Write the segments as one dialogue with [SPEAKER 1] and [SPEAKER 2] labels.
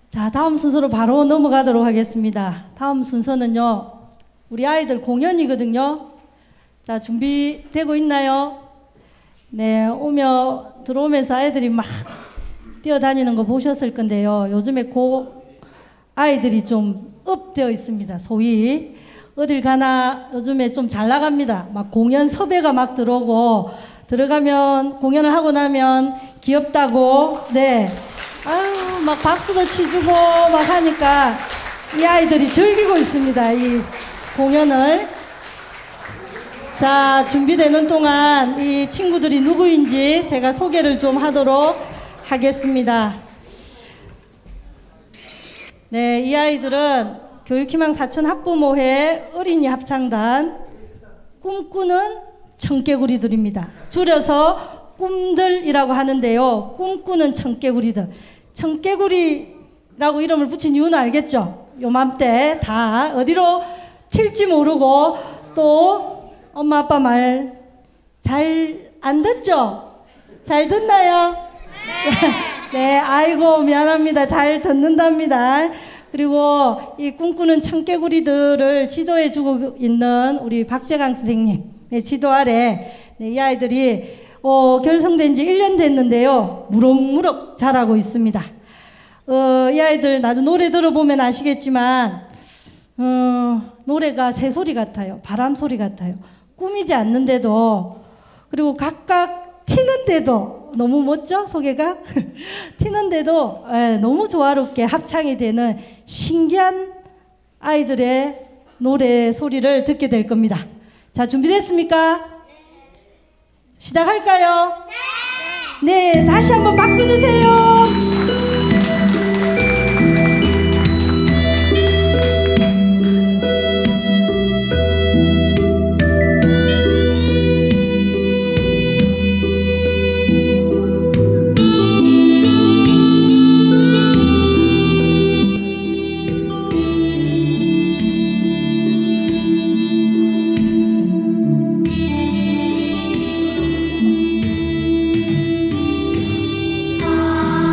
[SPEAKER 1] 자, 다음 순서로 바로 넘어가도록 하겠습니다. 다음 순서는요, 우리 아이들 공연이거든요. 자, 준비되고 있나요? 네, 들어오면서 아이들이 막 뛰어다니는 거 보셨을 건데요. 요즘에 아이들이 좀 업되어 있습니다. 소위. 어딜 가나 요즘에 좀 잘 나갑니다. 막 공연 섭외가 막 들어오고, 들어가면, 공연을 하고 나면 귀엽다고, 네. 아유, 막 박수도 치주고 막 하니까 이 아이들이 즐기고 있습니다. 이 공연을. 자, 준비되는 동안 이 친구들이 누구인지 제가 소개를 좀 하도록 하겠습니다. 네, 이 아이들은 교육희망 사천 학부모회 어린이 합창단 꿈꾸는 청개구리들입니다. 줄여서 꿈들이라고 하는데요. 꿈꾸는 청개구리들. 청개구리라고 이름을 붙인 이유는 알겠죠? 요맘때 다 어디로 튈지 모르고 또 엄마 아빠 말 잘 안 듣죠? 잘 듣나요? 네, 아이고 미안합니다. 잘 듣는답니다. 그리고 이 꿈꾸는 청개구리들을 지도해 주고 있는 우리 박재강 선생님의 지도 아래 네, 이 아이들이 결성된 지 1년 됐는데요. 무럭무럭 자라고 있습니다. 이 아이들 나중에 노래 들어보면 아시겠지만 노래가 새소리 같아요. 바람소리 같아요. 꾸미지 않는데도, 그리고 각각 튀는데도 너무 멋져? 소개가? 튀는데도 너무 조화롭게 합창이 되는 신기한 아이들의 노래 소리를 듣게 될 겁니다. 자, 준비됐습니까? 시작할까요? 네, 다시 한번 박수 주세요.
[SPEAKER 2] 아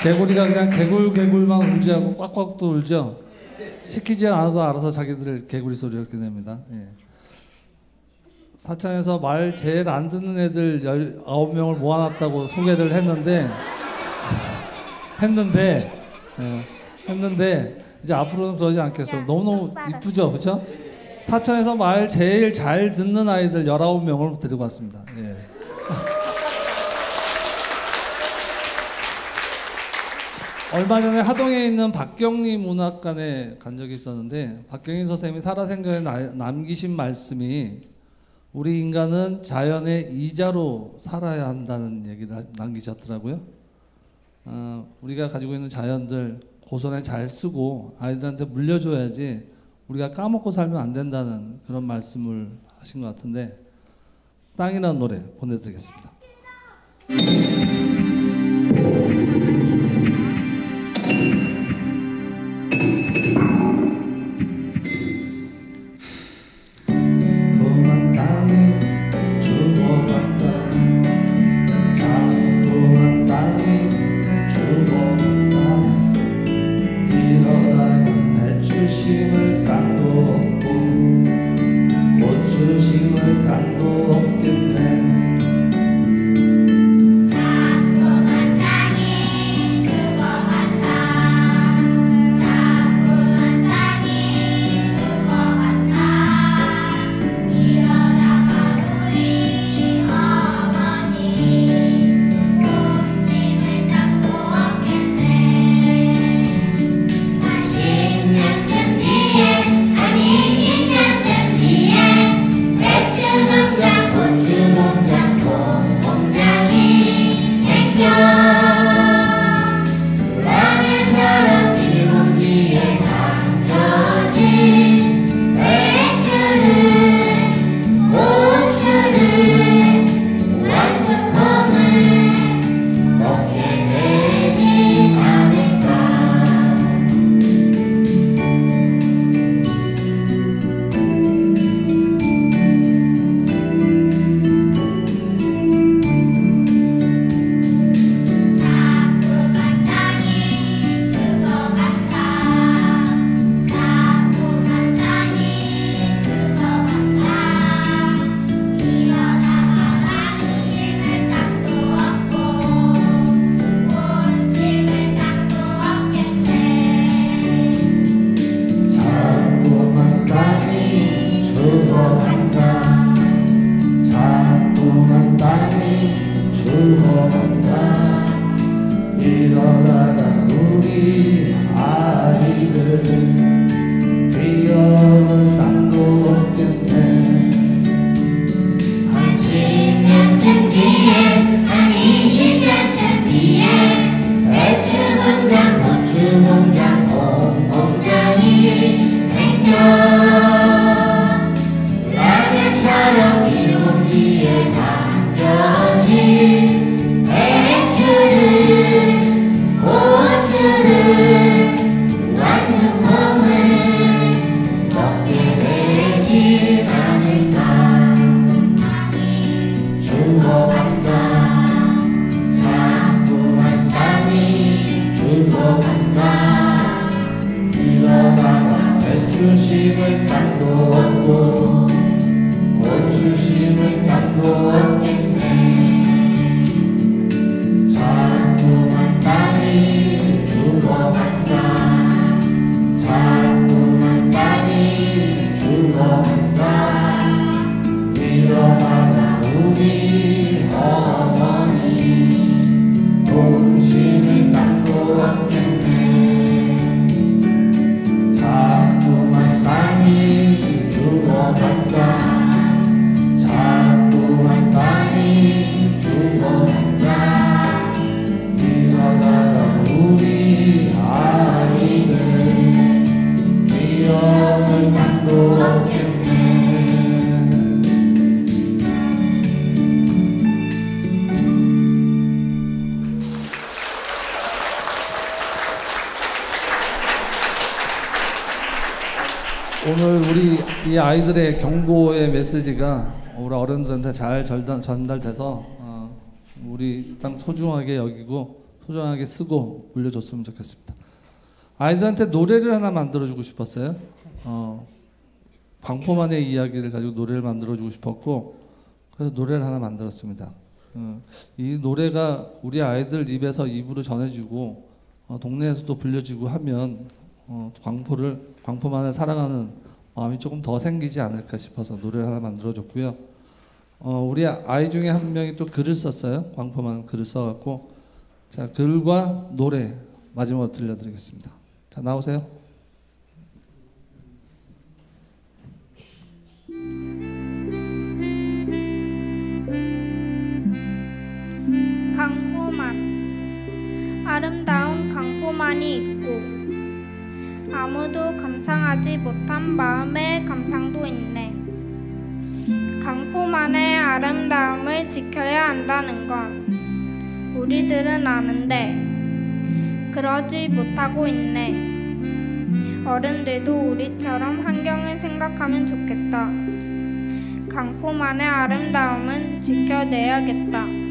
[SPEAKER 2] 개구리가 그냥 개굴개굴만 울지 않고 꽉꽉도 울죠. 시키지 않아도 알아서 자기들 개구리 소리를 이렇게 냅니다. 예. 사창에서 말 제일 안 듣는 애들 19명을 모아놨다고 소개를 했는데 이제 앞으로는 그러지 않겠어요. 너무너무 이쁘죠, 그렇죠? 사창에서 말 제일 잘 듣는 아이들 19명을 데리고 왔습니다. 예. 얼마 전에 하동에 있는 박경리 문학관에 간 적이 있었는데 박경리 선생님이 살아생전에 남기신 말씀이 우리 인간은 자연의 이자로 살아야 한다는 얘기를 남기셨더라고요. 우리가 가지고 있는 자연들 고선에 잘 쓰고 아이들한테 물려줘야지 우리가 까먹고 살면 안 된다는 그런 말씀을 하신 것 같은데 땅이라는 노래 보내드리겠습니다. 오늘 우리 이 아이들의 경고의 메시지가 우리 어른들한테 잘 전달돼서 우리 땅 소중하게 여기고 소중하게 쓰고 물려줬으면 좋겠습니다. 아이들한테 노래를 하나 만들어주고 싶었어요. 광포만의 이야기를 가지고 노래를 만들어주고 싶었고, 그래서 노래를 하나 만들었습니다. 이 노래가 우리 아이들 입에서 입으로 전해지고 동네에서도 불려지고 하면 광포만을 사랑하는 마음이 조금 더 생기지 않을까 싶어서 노래를 하나 만들어줬고요. 우리 아이 중에 한 명이 또 글을 썼어요. 광포만 글을 써갖고, 자, 글과 노래 마지막으로 들려드리겠습니다. 자, 나오세요.
[SPEAKER 3] 광포만. 아름다운 광포만이 있고 아무도 감상하지 못한 마음의 감상도 있네. 광포만의 아름다움을 지켜야 한다는 건 우리들은 아는데 그러지 못하고 있네. 어른들도 우리처럼 환경을 생각하면 좋겠다. 광포만의 아름다움은 지켜내야겠다.